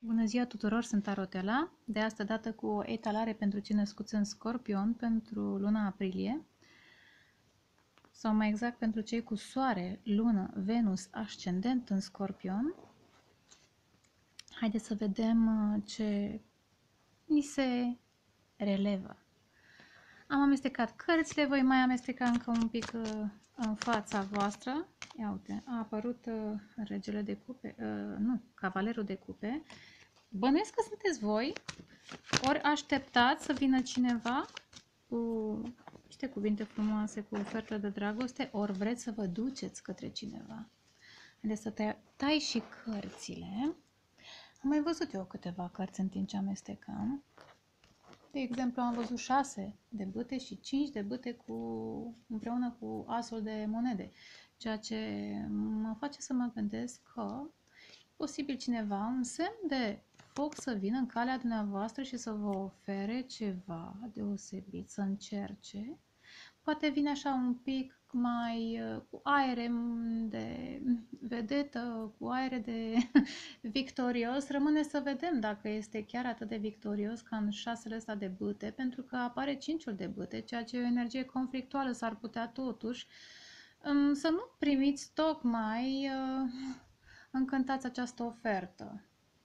Bună ziua tuturor, sunt Tarotela, de asta dată cu o etalare pentru cei născuți în Scorpion pentru luna aprilie, sau mai exact pentru cei cu Soare, Lună, Venus, Ascendent în Scorpion. Haideți să vedem ce ni se relevă. Am amestecat cărțile, voi mai amesteca încă un pic în fața voastră. Ia uite, a apărut regele de cupe, nu, cavalerul de cupe. Bănuiesc că sunteți voi, ori așteptați să vină cineva cu niște cuvinte frumoase, cu ofertă de dragoste, ori vreți să vă duceți către cineva. Haideți să tai și cărțile. Am mai văzut eu câteva cărți în timp ce amestecam. De exemplu, am văzut 6 de bâte și 5 de bâte împreună cu asul de monede, ceea ce mă face să mă gândesc că posibil cineva, un semn de foc să vină în calea dumneavoastră și să vă ofere ceva deosebit, să încerce. Poate vine așa un pic mai cu aere de vedetă, cu aere de victorios. Rămâne să vedem dacă este chiar atât de victorios ca în 6-le ăsta de bâte, pentru că apare 5-ul de bâte, ceea ce e o energie conflictuală. S-ar putea totuși să nu primiți tocmai încântați această ofertă.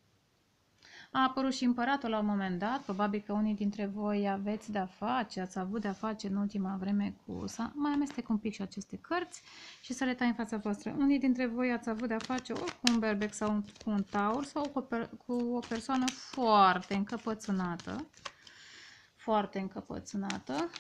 A apărut și împăratul la un moment dat, probabil că unii dintre voi aveți de-a face, ați avut de-a face în ultima vreme cu... Să mai amestec un pic și aceste cărți și să le tai în fața voastră. Unii dintre voi ați avut de-a face ori cu un berbec sau cu un taur sau cu o persoană foarte încăpățânată. Foarte încăpățânată.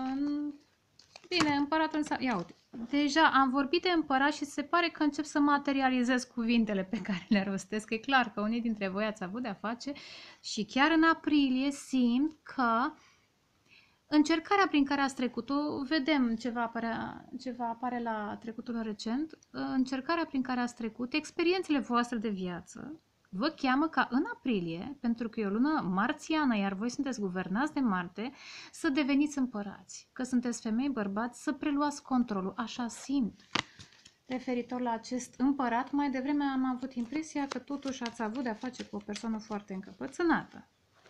Bine, împăratul înseamnă... Ia uite, deja am vorbit de împărat și se pare că încep să materializez cuvintele pe care le rostesc. E clar că unii dintre voi ați avut de-a face și chiar în aprilie simt că încercarea prin care ați trecut-o, vedem ce va apare la trecutul recent, încercarea prin care ați trecut, experiențele voastre de viață, vă cheamă ca în aprilie, pentru că e o lună marțiană, iar voi sunteți guvernați de Marte, să deveniți împărați. Că sunteți femei, bărbați, să preluați controlul. Așa simt. Referitor la acest împărat, mai devreme am avut impresia că totuși ați avut de-a face cu o persoană foarte încăpățânată.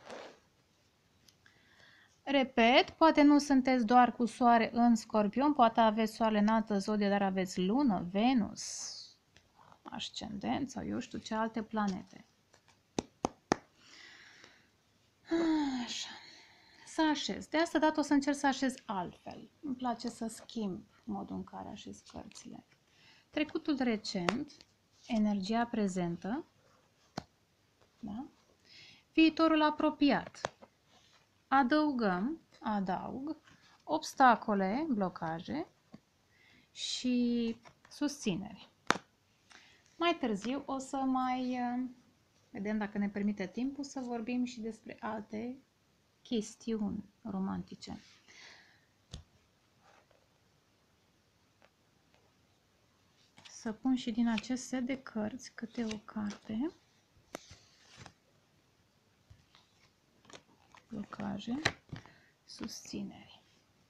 Repet, poate nu sunteți doar cu soare în Scorpion, poate aveți soarele în altă zodie, dar aveți lună, Venus, ascendent sau eu știu ce alte planete. Așa. Să așez. De asta dată o să încerc să așez altfel. Îmi place să schimb modul în care așez cărțile. Trecutul recent, energia prezentă, da? Viitorul apropiat. Adaug, obstacole, blocaje și susțineri. Mai târziu o să mai vedem dacă ne permite timpul să vorbim și despre alte chestiuni romantice. Să pun și din acest set de cărți câte o carte. Blocaje, susțineri.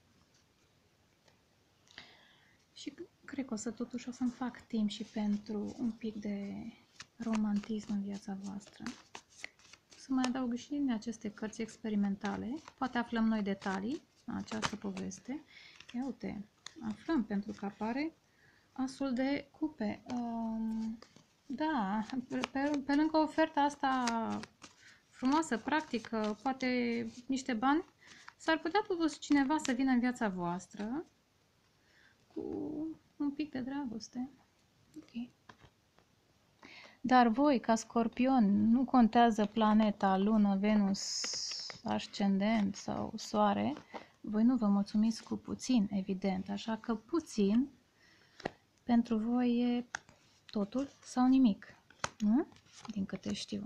Și cred că totuși o să-mi fac timp și pentru un pic de romantism în viața voastră. Să mai adaug și din aceste cărți experimentale. Poate aflăm noi detalii în această poveste. Ia uite, aflăm pentru că apare asul de cupe. Da, pe lângă oferta asta frumoasă, practică, poate niște bani, s-ar putea totuși cineva să vină în viața voastră cu un pic de dragoste. Ok. Dar voi, ca Scorpion, nu contează planeta, lună, Venus, ascendent sau soare, voi nu vă mulțumiți cu puțin, evident, așa că puțin pentru voi e totul sau nimic, nu? Din câte știu.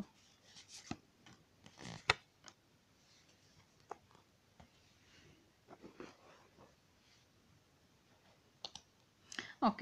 Ok.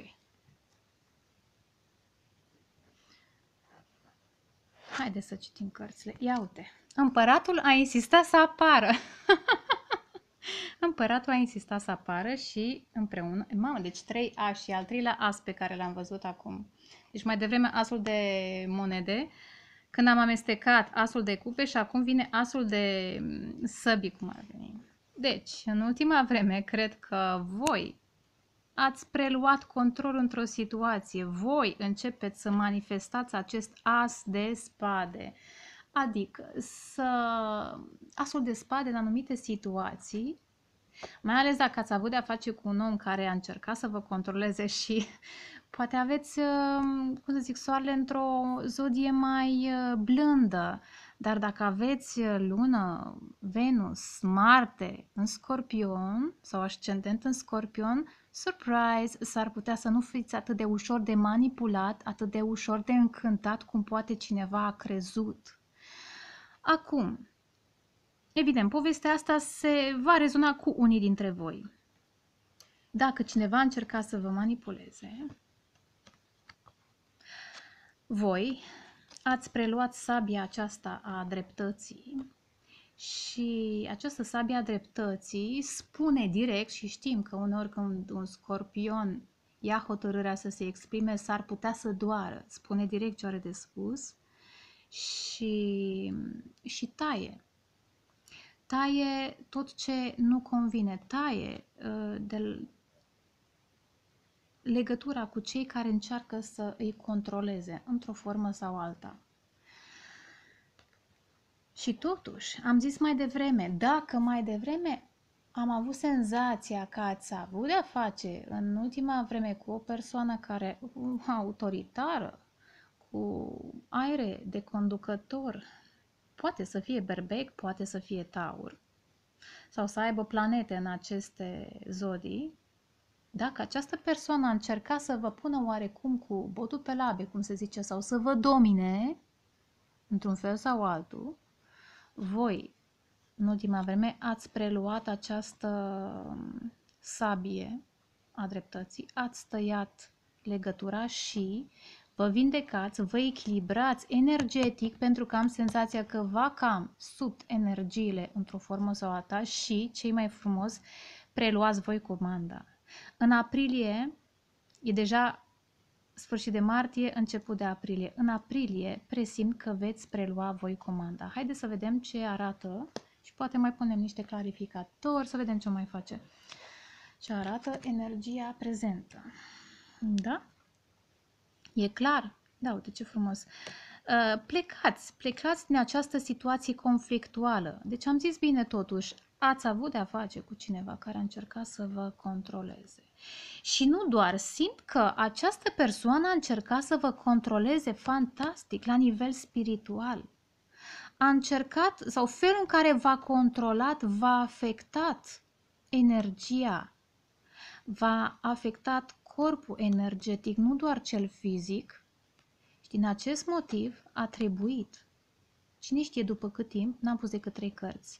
Haideți să citim cărțile. Ia uite. Împăratul a insistat să apară. Împăratul a insistat să apară și împreună... Mamă, deci 3 ași și al 3-lea as pe care l-am văzut acum. Deci mai devreme asul de monede, când am amestecat asul de cupe și acum vine asul de săbii, cum ar veni. Deci, în ultima vreme, cred că voi ați preluat control într-o situație. Voi începeți să manifestați acest as de spade. Adică asul de spade în anumite situații, mai ales dacă ați avut de-a face cu un om care a încercat să vă controleze și poate aveți, cum să zic, soarele într-o zodie mai blândă, dar dacă aveți lună, Venus, Marte în Scorpion sau ascendent în Scorpion, surprise, s-ar putea să nu fiți atât de ușor de manipulat, atât de ușor de încântat cum poate cineva a crezut. Acum, evident, povestea asta se va rezona cu unii dintre voi. Dacă cineva încerca să vă manipuleze, voi ați preluat sabia aceasta a dreptății și această sabie a dreptății spune direct, și știm că uneori când un scorpion ia hotărârea să se exprime, s-ar putea să doară, spune direct ce are de spus și taie tot ce nu convine, taie de legătura cu cei care încearcă să îi controleze într-o formă sau alta. Și totuși, am zis mai devreme, dacă mai devreme am avut senzația că ați avut de-a face în ultima vreme cu o persoană care autoritară, cu aere de conducător, poate să fie berbec, poate să fie taur, sau să aibă planete în aceste zodii, dacă această persoană a încercat să vă pună oarecum cu botul pe labe, cum se zice, sau să vă domine, într-un fel sau altul, voi, în ultima vreme, ați preluat această sabie a dreptății, ați tăiat legătura și vă vindecați, vă echilibrați energetic, pentru că am senzația că va cam sub energiile într-o formă sau alta și, cei mai frumos, preluați voi comanda. În aprilie, e deja sfârșit de martie, început de aprilie. În aprilie presimt că veți prelua voi comanda. Haideți să vedem ce arată și poate mai punem niște clarificatori, să vedem ce mai face. Ce arată energia prezentă. Da? E clar? Da, uite ce frumos. Plecați din această situație conflictuală. Deci am zis bine totuși, ați avut de-a face cu cineva care a încercat să vă controleze. Și nu doar, simt că această persoană a încercat să vă controleze fantastic la nivel spiritual. A încercat, sau felul în care v-a controlat, v-a afectat energia, v-a afectat corpul energetic, nu doar cel fizic. Și din acest motiv a trebuit, cine știe după cât timp, n-am pus decât 3 cărți,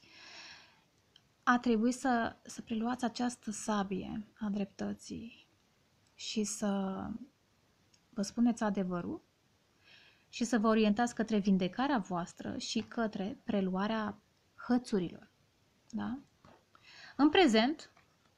a trebuit să preluați această sabie a dreptății și să vă spuneți adevărul și să vă orientați către vindecarea voastră și către preluarea hățurilor. Da? În prezent,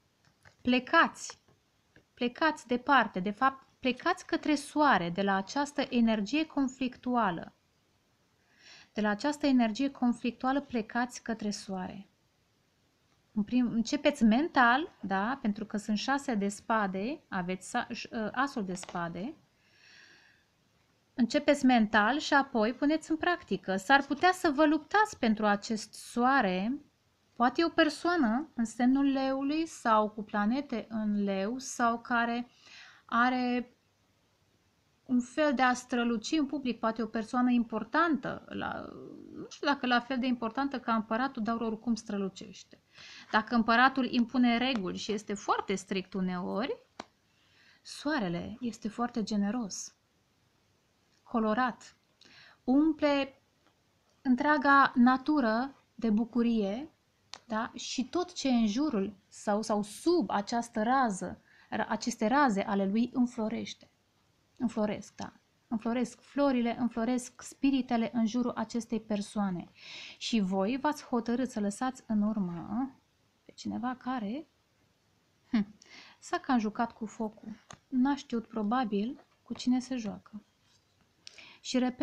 plecați departe, de fapt, plecați către soare, de la această energie conflictuală. De la această energie conflictuală plecați către soare. Începeți mental, da? Pentru că sunt 6 de spade, aveți asul de spade. Începeți mental și apoi puneți în practică. S-ar putea să vă luptați pentru acest soare. Poate e o persoană în semnul leului sau cu planete în leu sau care are un fel de a străluci în public, poate o persoană importantă, nu știu dacă la fel de importantă ca împăratul, dar oricum strălucește. Dacă împăratul impune reguli și este foarte strict uneori, soarele este foarte generos, colorat, umple întreaga natură de bucurie, da? Și tot ce e în jurul sau sub această rază, aceste raze ale lui înflorește. Înfloresc, da. Înfloresc florile, înfloresc spiritele în jurul acestei persoane. Și voi v-ați hotărât să lăsați în urmă pe cineva care s-a cam jucat cu focul. N-a știut probabil cu cine se joacă. Și repet,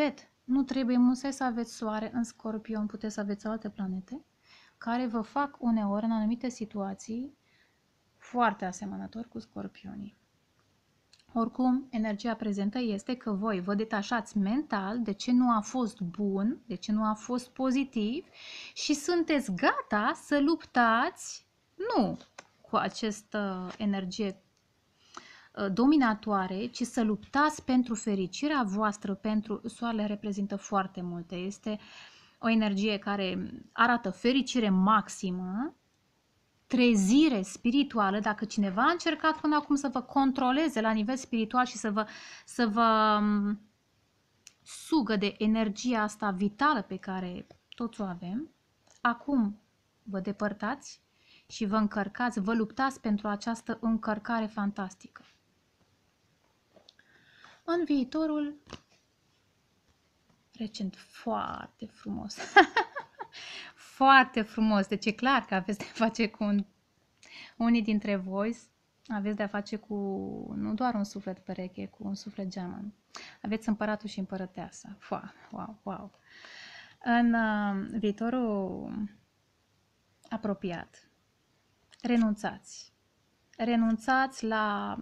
Nu trebuie musai să aveți soare în Scorpion, puteți să aveți alte planete, care vă fac uneori, în anumite situații, foarte asemănători cu Scorpionii. Oricum, energia prezentă este că voi vă detașați mental de ce nu a fost bun, de ce nu a fost pozitiv și sunteți gata să luptați, nu cu această energie dominatoare, ci să luptați pentru fericirea voastră, pentru soarele reprezintă foarte multe. Este o energie care arată fericire maximă, trezire spirituală. Dacă cineva a încercat până acum să vă controleze la nivel spiritual și să vă sugă de energia asta vitală pe care toți o avem, acum vă depărtați și vă încărcați, vă luptați pentru această încărcare fantastică. În viitorul recent foarte frumos. Foarte frumos. Deci e clar că aveți de face cu unii dintre voi, aveți de-a face cu nu doar un suflet pereche, cu un suflet geamăn. Aveți împăratul și împărăteasa. Wow, wow. În viitorul apropiat, renunțați. Renunțați la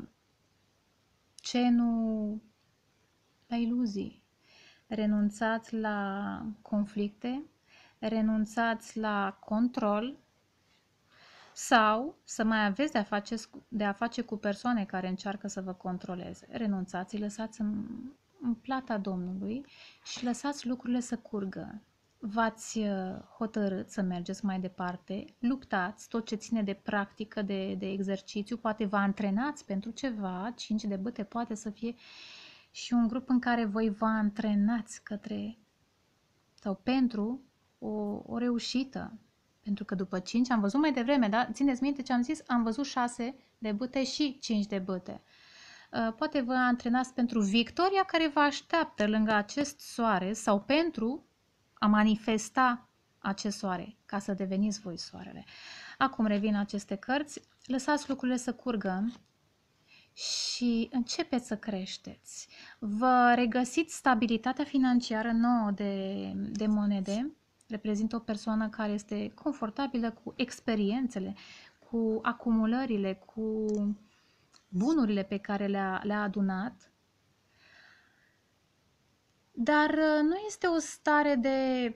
la iluzii. Renunțați la conflicte, renunțați la control sau să mai aveți de a face cu persoane care încearcă să vă controleze. Renunțați, lăsați în plata Domnului și lăsați lucrurile să curgă. V-ați hotărât să mergeți mai departe, luptați tot ce ține de practică, de exercițiu, poate vă antrenați pentru ceva, 5 de bâte poate să fie și un grup în care voi vă antrenați către sau pentru o reușită. Pentru că după 5 am văzut mai devreme, da? Țineți minte ce am zis? Am văzut 6 de bâte și 5 de bâte. Poate vă antrenați pentru victoria care vă așteaptă lângă acest soare sau pentru a manifesta acest soare, ca să deveniți voi soarele. Acum revin aceste cărți, lăsați lucrurile să curgă și începeți să creșteți. Vă regăsiți stabilitatea financiară nouă de monede. Reprezintă o persoană care este confortabilă cu experiențele, cu acumulările, cu bunurile pe care le-a adunat. Dar nu este o stare de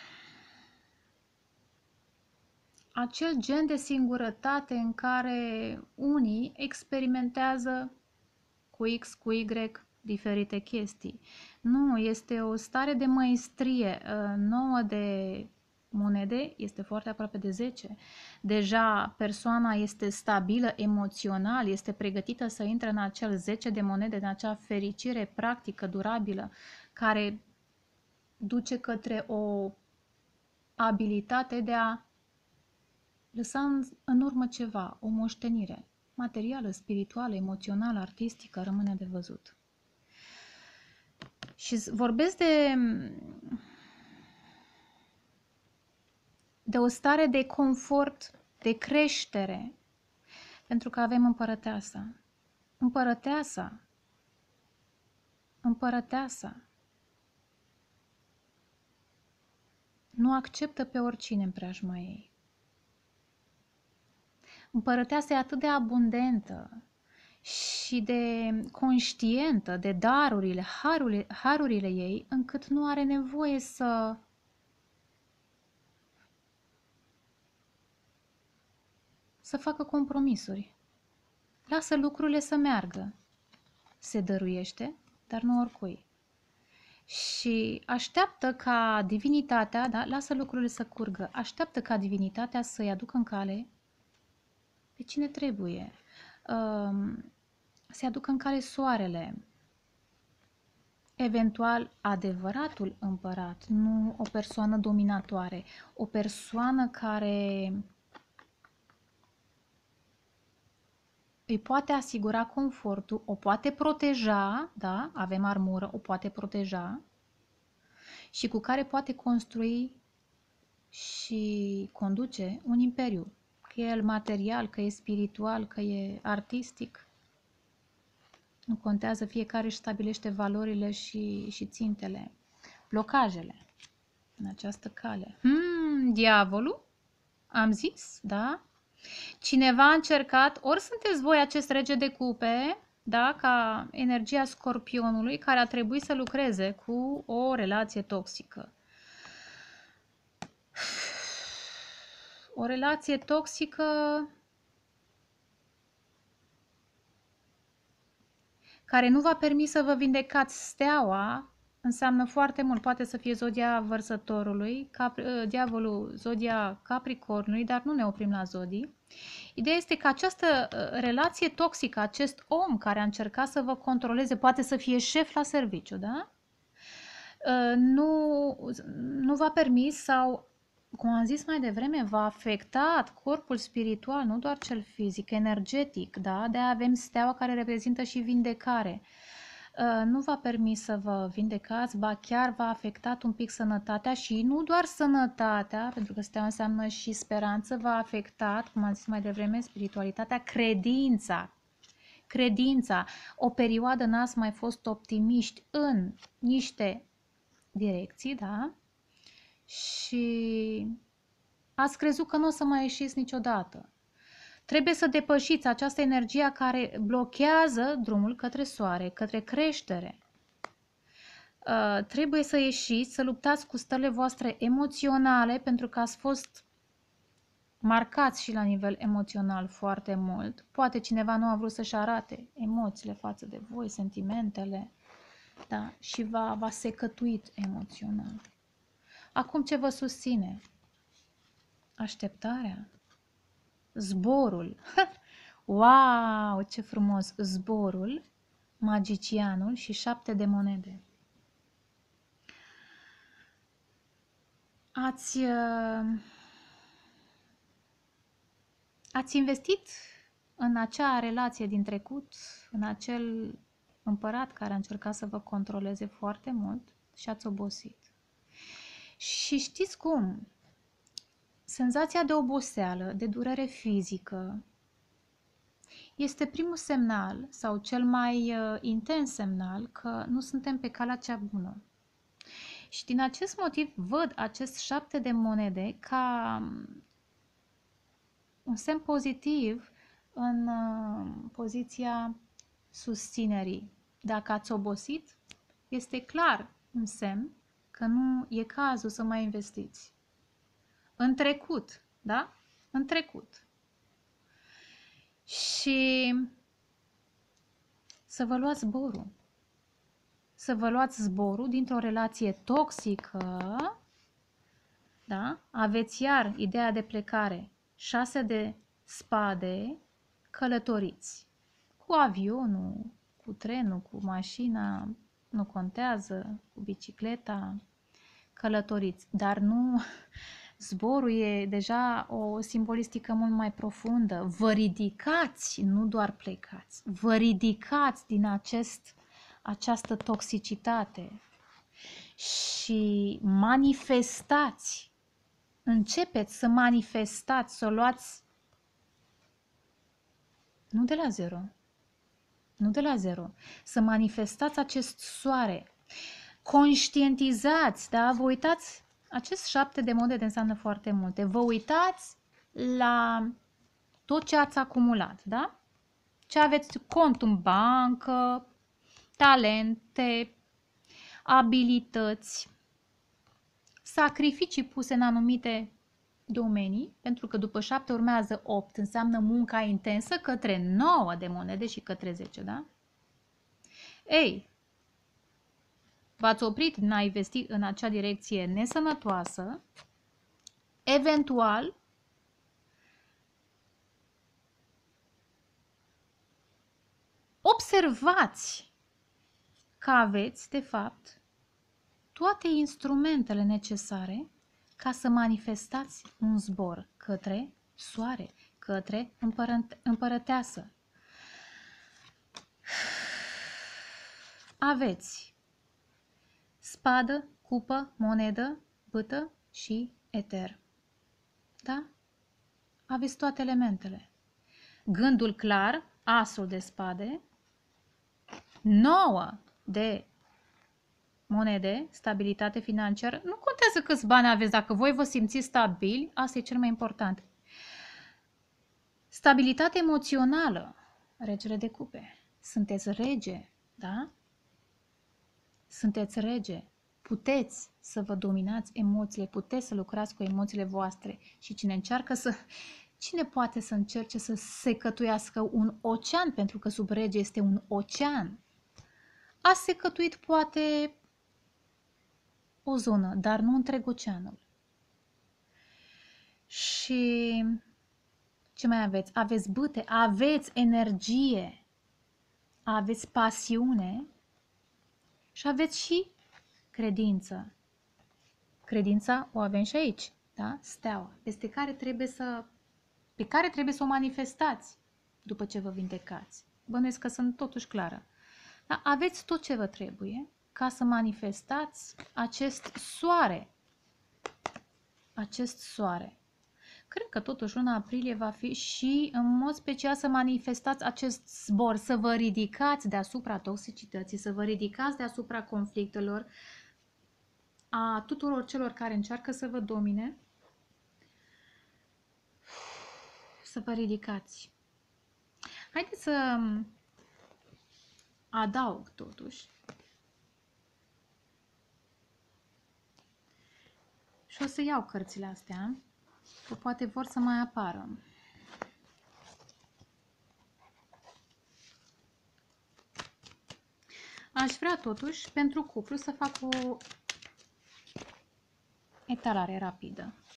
acel gen de singurătate în care unii experimentează cu X, cu Y, diferite chestii. Nu, este o stare de măestrie. 9 de monede este foarte aproape de 10. Deja persoana este stabilă emoțional, este pregătită să intre în acel 10 de monede, în acea fericire practică, durabilă, care duce către o abilitate de a lăsa în urmă ceva, o moștenire materială, spirituală, emoțională, artistică, rămâne de văzut. Și vorbesc de o stare de confort, de creștere, pentru că avem împărăteasa. Împărăteasa nu acceptă pe oricine în preajma ei. Împărăteasa e atât de abundentă și de conștientă de darurile, harurile ei, încât nu are nevoie să facă compromisuri. Lasă lucrurile să meargă. Se dăruiește, dar nu oricui. Și așteaptă ca divinitatea, da, lasă lucrurile să curgă, așteaptă ca divinitatea să-i aducă în cale pe cine trebuie. Să-i aducă în cale soarele, eventual adevăratul împărat, nu o persoană dominatoare, o persoană care îi poate asigura confortul, o poate proteja, da, avem armură, o poate proteja și cu care poate construi și conduce un imperiu, că e el material, că e spiritual, că e artistic. Nu contează, fiecare își stabilește valorile și țintele. blocajele în această cale. Diavolul, am zis, da? Cineva a încercat, ori sunteți voi acest rege de cupe, da, ca energia scorpionului care a trebuit să lucreze cu o relație toxică. O relație toxică care nu v-a permis să vă vindecați. Steaua înseamnă foarte mult. Poate să fie zodia Vărsătorului, diavolul zodia Capricornului, dar nu ne oprim la zodii. Ideea este că această relație toxică, acest om care a încercat să vă controleze, poate să fie șef la serviciu, da? Nu v-a permis sau, cum am zis mai devreme, v-a afectat corpul spiritual, nu doar cel fizic, energetic, da? De-aia avem steaua care reprezintă și vindecare. Nu v-a permis să vă vindecați, ba chiar v-a afectat un pic sănătatea și nu doar sănătatea, pentru că steaua înseamnă și speranță, v-a afectat, cum am zis mai devreme, spiritualitatea, credința. O perioadă n-ați mai fost optimiști în niște direcții, da? Și ați crezut că nu o să mai ieșiți niciodată. Trebuie să depășiți această energie care blochează drumul către soare, către creștere. Trebuie să ieșiți, să luptați cu stările voastre emoționale, pentru că ați fost marcați și la nivel emoțional foarte mult. Poate cineva nu a vrut să-și arate emoțiile față de voi, sentimentele, da? Și v-a secătuit emoțional. Acum ce vă susține? Așteptarea. Zborul. Wow, ce frumos! Zborul, magicianul și 7 de monede. Ați investit în acea relație din trecut, în acel împărat care a încercat să vă controleze foarte mult și ați obosit. Și știți cum? Senzația de oboseală, de durere fizică, este primul semnal sau cel mai intens semnal că nu suntem pe calea cea bună. Și din acest motiv văd acest 7 de monede ca un semn pozitiv în poziția susținerii. Dacă ați obosit, este clar un semn că nu e cazul să mai investiți. În trecut, da? În trecut. Și să vă luați zborul. Să vă luați zborul dintr-o relație toxică, da? Aveți iar ideea de plecare. 6 de spade, călătoriți. Cu avionul, cu trenul, cu mașina, nu contează, cu bicicleta, călătoriți. Dar nu, zborul e deja o simbolistică mult mai profundă. Vă ridicați, nu doar plecați. Vă ridicați din această toxicitate și manifestați. Începeți să manifestați, să o luați nu de la zero, nu de la zero, să manifestați acest soare. Conștientizați, da? Vă uitați, acest 7 de monede înseamnă foarte multe. Vă uitați la tot ce ați acumulat, da? Ce aveți cont în bancă, talente, abilități, sacrificii puse în anumite domenii, pentru că după 7 urmează 8, înseamnă munca intensă către 9 de monede și către 10, da? Ei, v-ați oprit din a investi în acea direcție nesănătoasă, eventual observați că aveți, de fapt, toate instrumentele necesare ca să manifestați un zbor către soare, către împărăteasă. Aveți spadă, cupă, monedă, bâtă și eter. Da? Aveți toate elementele. Gândul clar, asul de spade, 9 de monede, stabilitate financiară. Nu contează câți bani aveți, dacă voi vă simțiți stabili, asta e cel mai important. Stabilitate emoțională, regele de cupe. Sunteți rege, da? Sunteți rege. Puteți să vă dominați emoțiile, puteți să lucrați cu emoțiile voastre. Și cine poate să încerce să secătuiască un ocean, pentru că sub rege este un ocean? A secătuit poate o zonă, dar nu întreg oceanul. Și ce mai aveți? Aveți bâte, aveți energie, aveți pasiune și aveți și credință. Credința o avem și aici, da? Steaua, pe care trebuie să o manifestați după ce vă vindecați. Bănuiesc că sunt totuși clară. Da? Aveți tot ce vă trebuie ca să manifestați acest soare. Acest soare. Cred că totuși luna aprilie va fi și în mod special să manifestați acest zbor, să vă ridicați deasupra toxicității, să vă ridicați deasupra conflictelor, a tuturor celor care încearcă să vă domine, să vă ridicați. Haideți să adaug totuși și o să iau cărțile astea, că poate vor să mai apară. Aș vrea totuși pentru cuplu să fac o etalare rapidă.